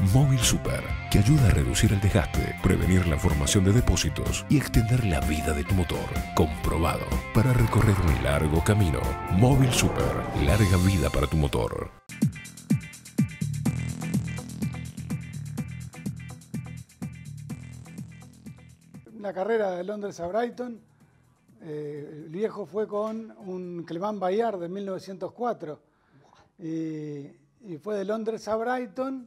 Móvil Super, que ayuda a reducir el desgaste, prevenir la formación de depósitos y extender la vida de tu motor. Comprobado para recorrer un largo camino. Móvil Super, larga vida para tu motor. La carrera de Londres a Brighton, el viejo fue con un Clement Bayard de 1904 y fue de Londres a Brighton,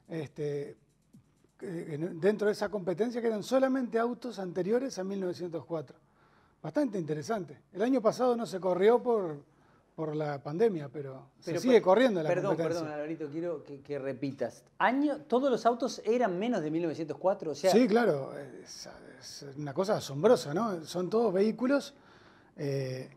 dentro de esa competencia que eran solamente autos anteriores a 1904. Bastante interesante. El año pasado no se corrió por la pandemia, pero se sigue corriendo la competencia. Perdón, Alvarito, quiero que repitas. ¿Todos los autos eran menos de 1904? O sea, sí, claro, es una cosa asombrosa, ¿no? Son todos vehículos de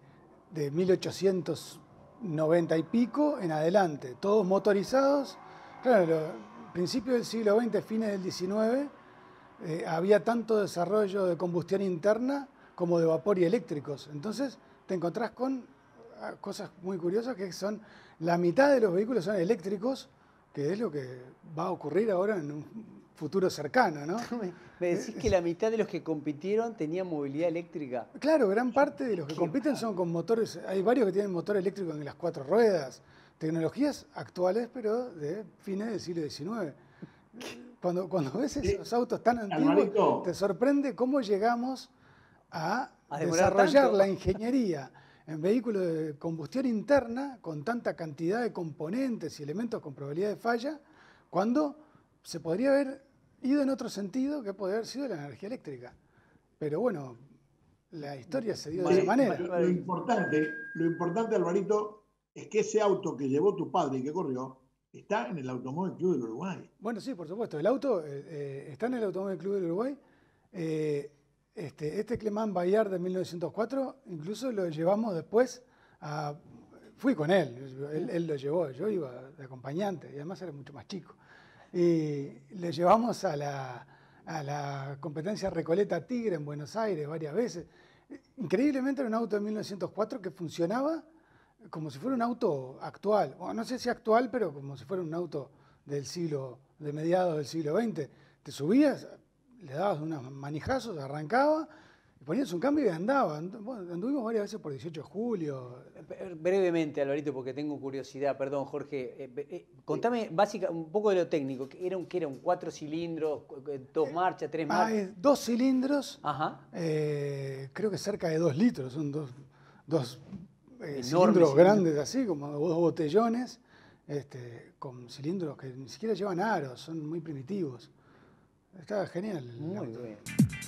1890 y pico en adelante, todos motorizados. Claro, principios del siglo XX, fines del XIX, había tanto desarrollo de combustión interna como de vapor y eléctricos. Entonces te encontrás con cosas muy curiosas, que son la mitad de los vehículos son eléctricos, que es lo que va a ocurrir ahora en un futuro cercano, ¿no? ¿Me decís que la mitad de los que compitieron tenían movilidad eléctrica? Claro, gran parte de los que compiten son con motores, hay varios que tienen motor eléctrico en las 4 ruedas, tecnologías actuales, pero de fines del siglo XIX. Cuando ves esos autos tan antiguos, te sorprende cómo llegamos a desarrollar la ingeniería en vehículos de combustión interna con tanta cantidad de componentes y elementos con probabilidad de falla, cuando se podría haber ido en otro sentido, que podría haber sido la energía eléctrica. Pero bueno, la historia se dio de esa manera. Lo importante, Alvarito, es que ese auto que llevó tu padre y que corrió está en el Automóvil Club del Uruguay. Bueno, sí, por supuesto. El auto está en el Automóvil Club del Uruguay. Este Clement Bayard de 1904, incluso lo llevamos después a... Fui con él lo llevó, yo iba de acompañante y además era mucho más chico. Y le llevamos a la competencia Recoleta Tigre en Buenos Aires varias veces. Increíblemente era un auto de 1904 que funcionaba como si fuera un auto actual. Bueno, no sé si actual, pero como si fuera un auto de mediados del siglo XX. Te subías, le dabas unos manijazos, arrancaba, y ponías un cambio y andaba. Bueno, anduvimos varias veces por 18 de julio. Brevemente, Alvarito, porque tengo curiosidad, perdón, Jorge. Contame un poco de lo técnico. ¿Qué era un 4 cilindros, 2 marchas, 3 marchas? Es 2 cilindros, creo que cerca de 2 litros, son dos cilindros grandes así, como 2 botellones, con cilindros que ni siquiera llevan aros, son muy primitivos. Está genial. Muy bien.